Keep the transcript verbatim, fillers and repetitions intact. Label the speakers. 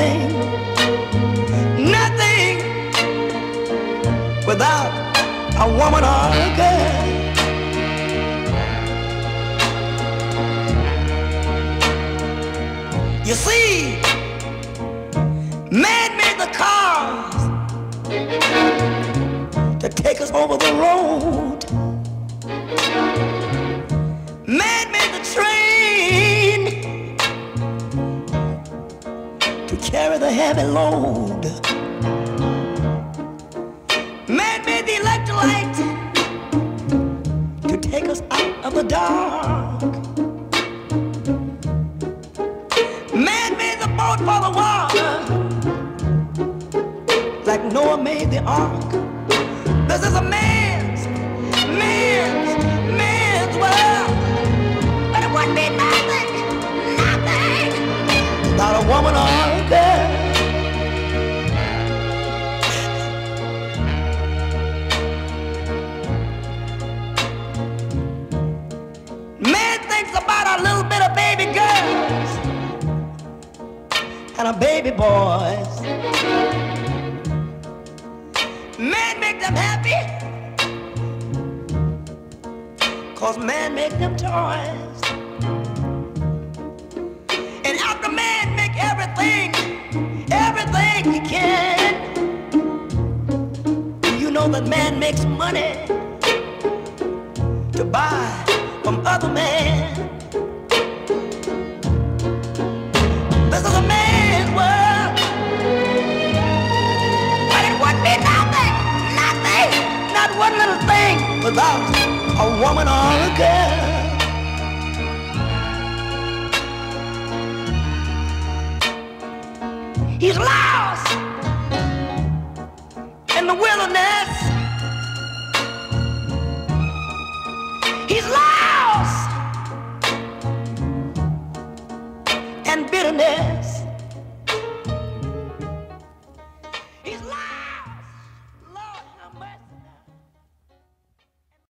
Speaker 1: nothing, nothing without a woman or a girl. You see, man made the cars to take us over the road. Man made the train to carry the heavy load. Man made the electric light to take us out of the dark. Man made the boat for the water, like Noah made the ark. This is a man's, man's, man's world. But it wouldn't be nothing, nothing without a woman or a girl. Man thinks about a little bit of baby girls and a baby boys. Man make them happy, 'cause man make them toys. And after man make everything, everything he can, you know that man makes money to buy from other men. This is a man's world, but it would be nothing, nothing, not one little thing without a woman or a girl. He's lost in the wilderness. He's lost in bitterness.